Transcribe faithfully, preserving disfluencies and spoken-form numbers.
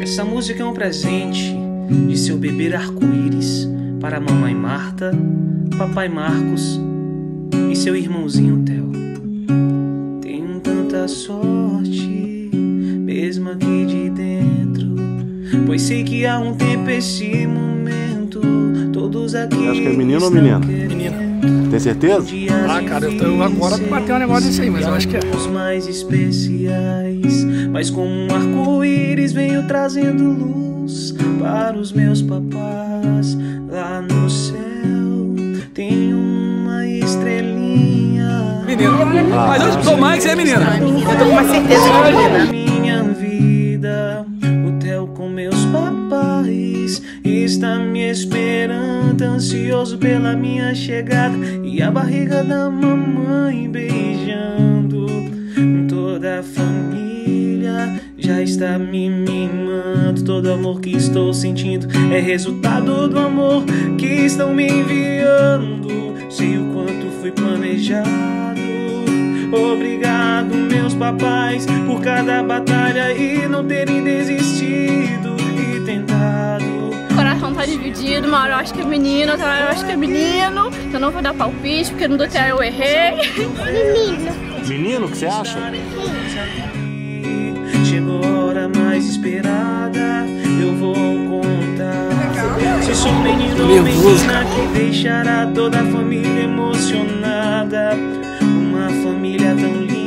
Essa música é um presente de seu bebê arco-íris para a mamãe Marta, papai Marcos e seu irmãozinho Theo. Tenho tanta sorte, mesmo aqui de dentro, pois sei que há um tempo esse momento, todos aqui. Acho que é menino ou menina? Menina. Tem certeza? Ah, cara, eu tô agora bateu um negócio disso aí, mas eu acho que é. Os mais especiais, mas como um arco-íris venho trazendo luz para os meus papás. Lá no céu tem uma estrelinha. Menino. Ah, mas eu sou mais que você é menina. Eu tô com uma certeza que é menina. Minha vida, o Theo com meus papais está me esperando, ansioso pela minha chegada, e a barriga da mamãe beijando. Toda a família já está me mimando. Todo amor que estou sentindo é resultado do amor que estão me enviando. Sei o quanto fui planejado. Obrigado, meus papais, por cada batalha e não terem desistido e tentado. O coração tá dividido, uma hora eu acho que é menino, outra hora eu acho que é menino. Eu não vou dar palpite, porque no do Theo eu errei. Menino. Menino, o que você acha? Chegou a hora mais esperada, eu vou contar. Se sou menino ou menina que deixará toda a família emocionada. Uma família tão linda.